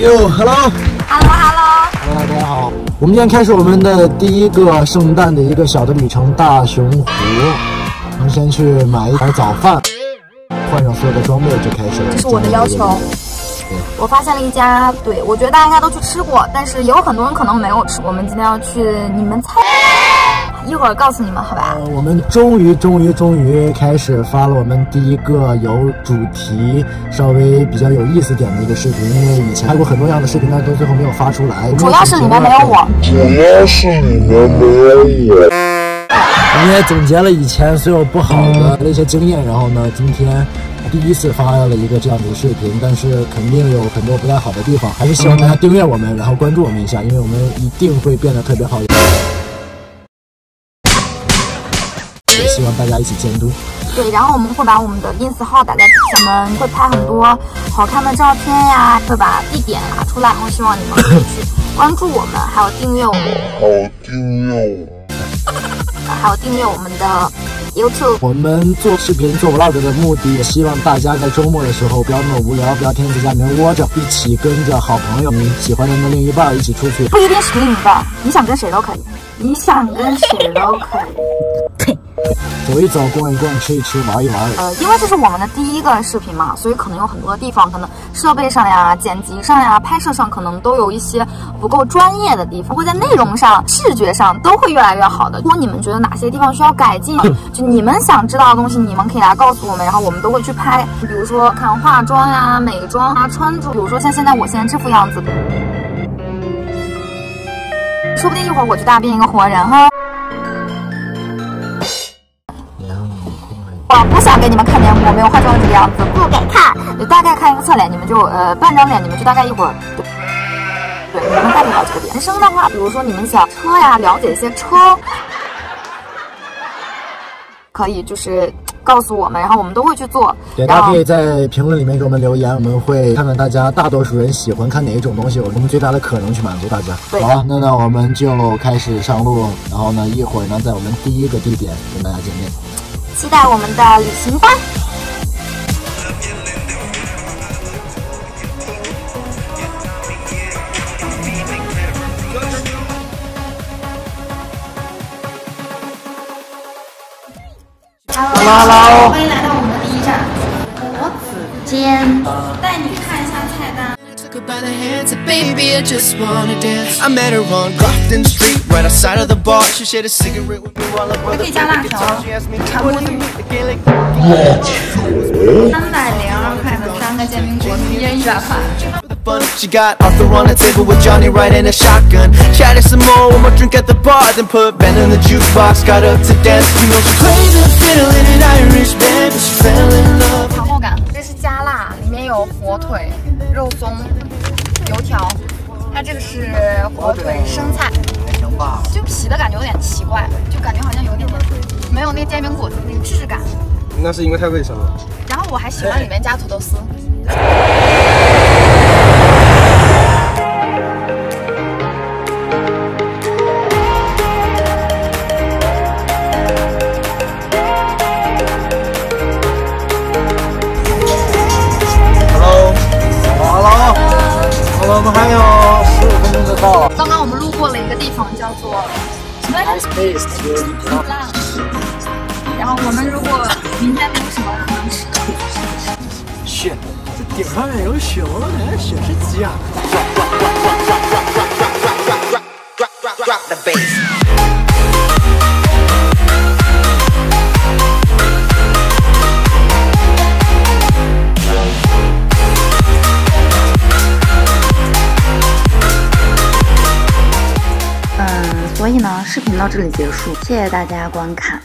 哟 ，Hello， 大家好。我们今天开始我们的第一个圣诞的一个小的旅程——大熊湖。我们先去买一盘早饭，换上所有的装备就开始了。 这是我的要求。我发现了一家，对，我觉得大家应该都去吃过，但是也有很多人可能没有吃。我们今天要去，你们猜？一会儿告诉你们，好吧？ 我们终于开始发了我们第一个有主题、稍微比较有意思点的一个视频，因为以前拍过很多样的视频，但是都最后没有发出来。 主要是里面没有我。 我们也总结了以前所有不好的那些经验，然后呢，今天第一次发了一个这样的视频，但是肯定有很多不太好的地方，还是希望大家订阅我们，然后关注我们一下，因为我们一定会变得特别好。也希望大家一起监督。 对，然后我们会把我们的 ins 号打在底下，我们会拍很多好看的照片呀，会把地点打出来，然后希望你们可以去关注我们，还有订阅我们，还有订阅我们的 YouTube。 我们做视频做 vlog 的目的，也希望大家在周末的时候不要那么无聊，不要天天在家里面窝着，一起跟着好朋友、你喜欢的另一半一起出去。 不一定是另一半，你想跟谁都可以，你想跟谁都可以。 走一走，逛一逛，吃一吃，玩一玩。 因为这是我们的第一个视频嘛，所以可能有很多地方，可能设备上呀、剪辑上呀、拍摄上，可能都有一些不够专业的地方，会在内容上、视觉上都会越来越好的。如果你们觉得哪些地方需要改进，就你们想知道的东西，你们可以来告诉我们，然后我们都会去拍。比如说看化妆呀、美妆啊、穿着，比如说像我现在这副样子，说不定一会儿我就大变一个活人哈。我不想给你们看脸，我没有化妆的这个样子，不给看。就大概看一个侧脸，你们就半张脸，你们就大概一会儿对，你们大概了解这个点。人生的话，比如说你们想车呀，了解一些车，可以就是告诉我们，然后我们都会去做。 对，大家可以在评论里面给我们留言，我们会看看大家大多数人喜欢看哪一种东西，我们最大的可能去满足大家。好，那我们就开始上路，然后呢，一会儿呢，在我们第一个地点跟大家见面。 期待我们的旅行吧。 Hello， 欢迎来到我们的第一站国子监，带你看一下菜单。 by the hands and baby I just wanna dance I met her on Grafton Street right outside of the bar She shared a cigarette with me while I brought the baby guitar She asked me what do you mean the Gaelic 302块的3个煎饼果子，一人100块。 She got Arthur on the table with Johnny right and a shotgun Chatted some more, one more drink at the bar Then put Ben in the jukebox, got up to dance You know she plays the fiddle in an Irish band But she fell in love 糖后感，这是加辣，里面有火腿、肉松、油条，它这个是火腿生菜，还行吧？就皮的感觉有点奇怪，就感觉好像有点没有那煎饼果子那个质感。 那是因为太卫生了。 然后我还喜欢里面加土豆丝。 我们还有15分钟就到了。 刚刚我们路过了一个地方，叫做什么来着？然后我们如果明天没有什么能吃的， 雪，这顶上面有雪，我感觉雪是假的。 所以呢，视频到这里结束，谢谢大家观看。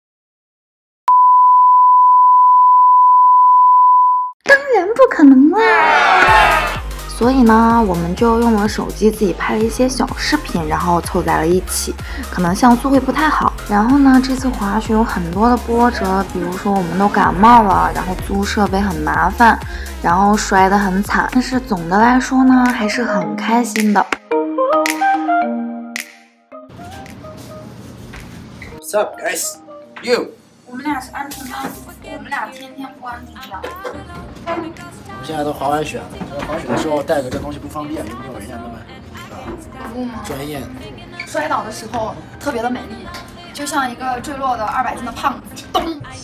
当然不可能啦！所以呢，我们就用了手机自己拍了一些小视频，然后凑在了一起，可能像素会不太好。然后呢，这次滑雪有很多的波折，比如说我们都感冒了，然后租设备很麻烦，然后摔得很惨。但是总的来说呢，还是很开心的。 What's up, guys? You? 我们俩是安全帽，我们俩天天不安全帽。 们现在都滑完雪了，滑雪的时候带个这东西不方便，没有人家那么专业。 摔倒的时候特别的美丽，就像一个坠落的200斤的胖子，咚，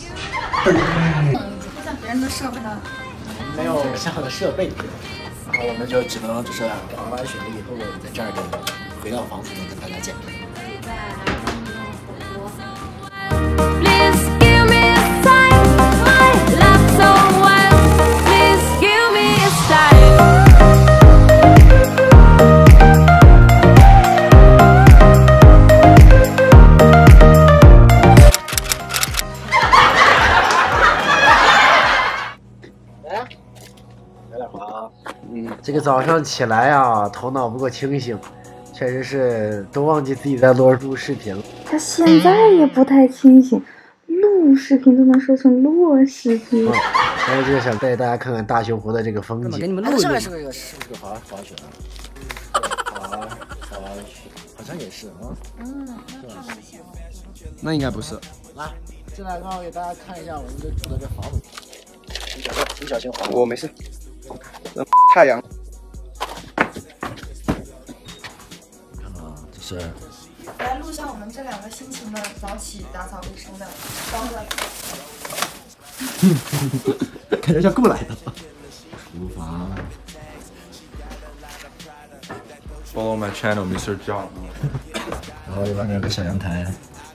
像别人的设备呢， 没有相应的设备，然后我们就只能就是滑完雪了以后，在这儿就回到房子里跟大家见面。 这个早上起来啊，头脑不够清醒，确实是都忘记自己在录视频了。 他现在也不太清醒，录视频都能说成录视频。 然后就想带大家看看大熊湖的这个风景。 给你们录一下，是不是滑雪啊？滑雪，好像也是啊。 那应该不是。 来，进来，让我给大家看一下我们这住的这房子。你小心滑。 我没事。太阳。 这是。 来录下我们这2个辛勤的早起打扫卫生的方式。 感觉像雇来的。厨房。 Follow my channel, Mr. John. 然后这边有个小阳台。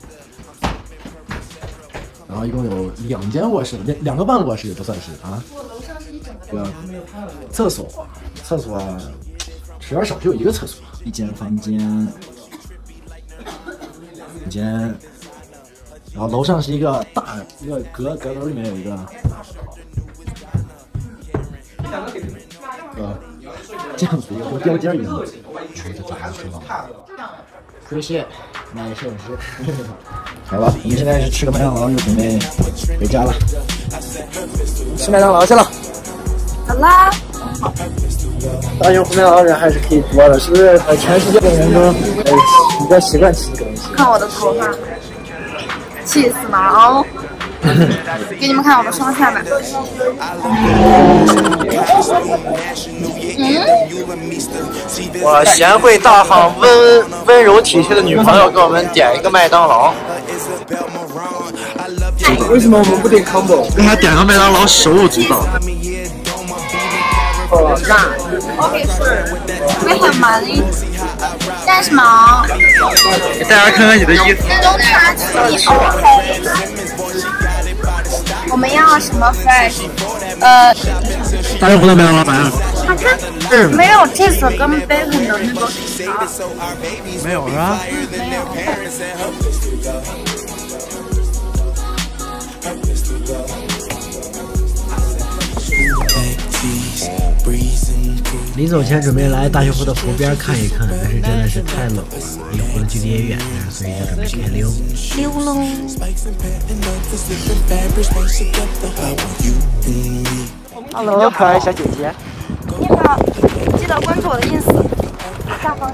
然后一共有2间卧室，2个半卧室不算是啊。 我楼上是一整个。 厕所主要少，只有1个厕所，1间房间，1间，然后楼上是一个大一个阁楼里面有一个，这样子一个跟标间一样。谢谢，那摄影师。好了，我们现在是吃个麦当劳，就准备回家了。吃麦当劳去了。 好啦。 大熊湖麦当劳人还是可以多的，是不是？全世界的人都比较习惯吃这个东西。 看我的头发，气死毛！给你们看我的双下巴。 我贤惠大方、温柔体贴的女朋友给我们点一个麦当劳。 为什么我们不点 combo？ 给他点个麦当劳，手舞足蹈。 OK， 是，会很蛮力。干什么？ 给大家看看你的衣服。 都插起你 OK。我们要什么 fresh？ 大熊湖的麦当劳咋样？ 好看。没有 cheese 跟 bacon 的那个薯条。 没有是吧？临走前准备来大熊湖的湖边看一看，但是真的是太冷了，离湖的距离也远点，所以就准备开溜。 溜喽。 Hello， 可爱小姐姐。 你好，记得关注我的 ins。下方。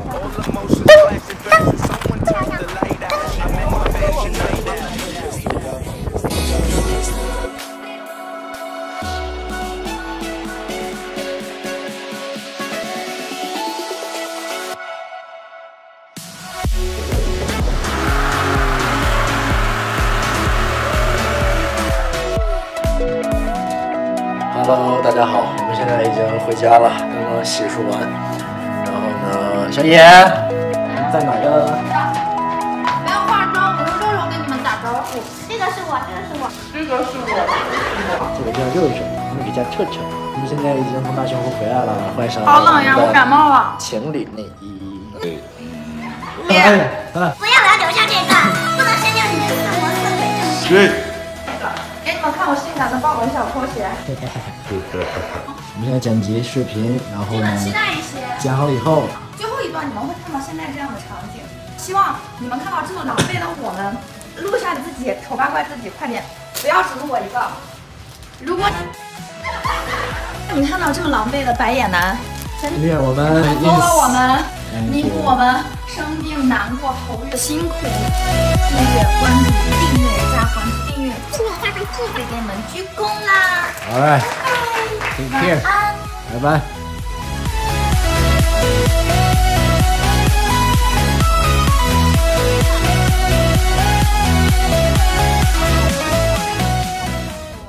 Hello， 大家好，我们现在已经回家了，刚刚洗漱完。然后呢，小野在哪个？ 不要化妆，我是肉肉跟你们打招呼。这个是我，这个是我，这个是我。 这个叫肉肉，那个叫特特。我们现在已经从大熊湖回来了，换上好冷呀，我感冒了。 情侣内衣。 不要留下这个，不能删掉你的自我特别证对。 给你们看我性感的豹纹小拖鞋。 我们现在剪辑视频，然后呢， 期待一些。 剪好了以后， 最后一段你们会看到现在这样的场景。希望你们看到这么狼狈的我们，录下你自己，丑八怪自己，快点，不要只录我一个。如果你看到这么狼狈的白眼男， 因为我们多了我们，弥补我们生病、难过、头晕的辛苦。订阅、关注、订阅加关注、订阅加关注，给你们鞠躬啦！ ，All right，take care。 拜拜。